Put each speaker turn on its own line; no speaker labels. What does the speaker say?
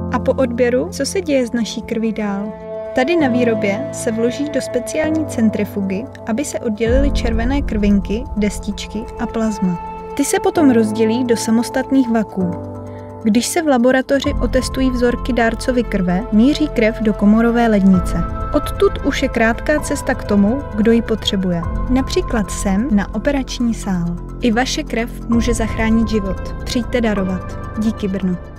A po odběru, co se děje s naší krví dál? Tady na výrobě se vloží do speciální centrifugy, aby se oddělily červené krvinky, destičky a plazma. Ty se potom rozdělí do samostatných vaků. Když se v laboratoři otestují vzorky dárcovi krve, míří krev do komorové lednice. Odtud už je krátká cesta k tomu, kdo ji potřebuje. Například sem na operační sál. I vaše krev může zachránit život. Přijďte darovat. Díky Brno.